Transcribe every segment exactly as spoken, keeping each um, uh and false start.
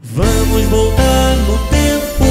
Vamos voltar no tempo.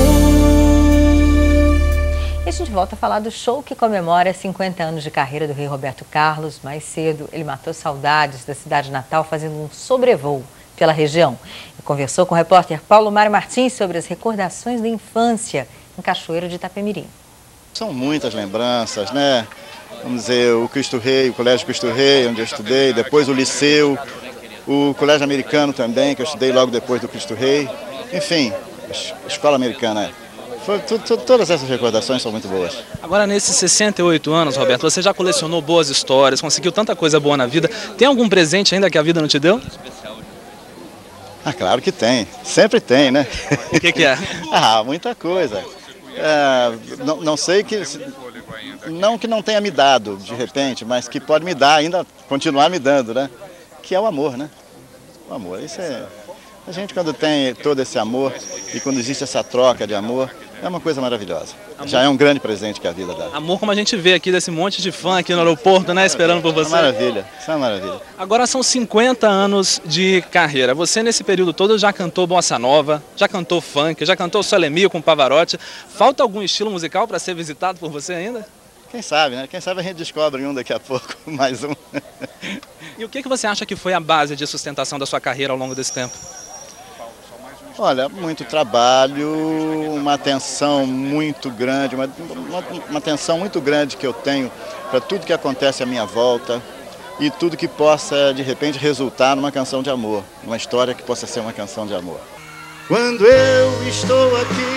E a gente volta a falar do show que comemora cinquenta anos de carreira do rei Roberto Carlos. Mais cedo, ele matou saudades da cidade natal fazendo um sobrevoo pela região. E conversou com o repórter Paulo Mário Martins sobre as recordações da infância em Cachoeiro de Itapemirim. São muitas lembranças, né? Vamos dizer, o Cristo Rei, o Colégio Cristo Rei, onde eu estudei, depois o Liceu, o Colégio Americano também, que eu estudei logo depois do Cristo Rei. Enfim, a escola americana. Foi, tu, tu, todas essas recordações são muito boas. Agora, nesses sessenta e oito anos, Roberto, você já colecionou boas histórias, conseguiu tanta coisa boa na vida. Tem algum presente ainda que a vida não te deu? Ah, claro que tem. Sempre tem, né? O que, que é? Ah, muita coisa. É, não, não sei que... Não que não tenha me dado, de repente, mas que pode me dar, ainda continuar me dando, né? Que é o amor, né? O amor, isso é... A gente, quando tem todo esse amor e quando existe essa troca de amor, é uma coisa maravilhosa. Amor. Já é um grande presente que a vida dá. Amor, como a gente vê aqui desse monte de fã aqui no aeroporto, né? Esperando por você. Isso é uma maravilha, isso é uma maravilha. Agora são cinquenta anos de carreira. Você, nesse período todo, já cantou bossa nova, já cantou funk, já cantou Solemio com Pavarotti. Falta algum estilo musical para ser visitado por você ainda? Quem sabe, né? Quem sabe a gente descobre um daqui a pouco, mais um. E o que, que você acha que foi a base de sustentação da sua carreira ao longo desse tempo? Olha, muito trabalho, uma atenção muito grande, uma, uma, uma atenção muito grande que eu tenho para tudo que acontece à minha volta e tudo que possa, de repente, resultar numa canção de amor, uma história que possa ser uma canção de amor. Quando eu estou aqui,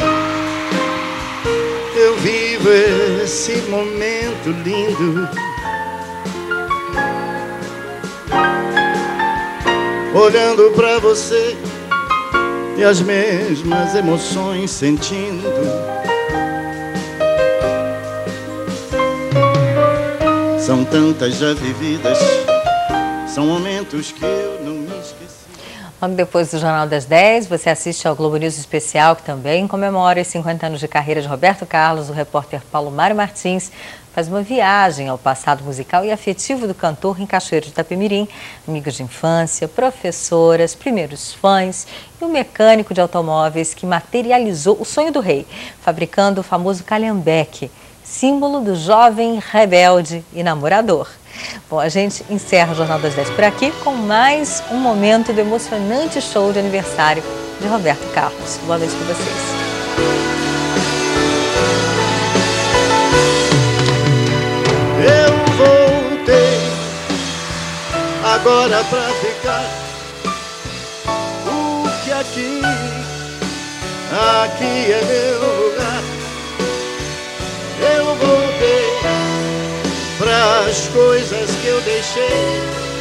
eu vivo esse momento lindo, olhando para você e as mesmas emoções sentindo. São tantas já vividas, são momentos que eu não me esqueci. Logo depois do Jornal das dez, você assiste ao Globo News Especial, que também comemora os cinquenta anos de carreira de Roberto Carlos. O repórter Paulo Mário Martins faz uma viagem ao passado musical e afetivo do cantor em Cachoeiro de Itapemirim. Amigos de infância, professoras, primeiros fãs e um mecânico de automóveis que materializou o sonho do rei, fabricando o famoso calhambeque, símbolo do jovem rebelde e namorador. Bom, a gente encerra o Jornal das dez por aqui com mais um momento do emocionante show de aniversário de Roberto Carlos. Boa noite para vocês. Eu voltei agora pra ficar. O que aqui, aqui é meu lugar. Eu voltei pras coisas que eu deixei.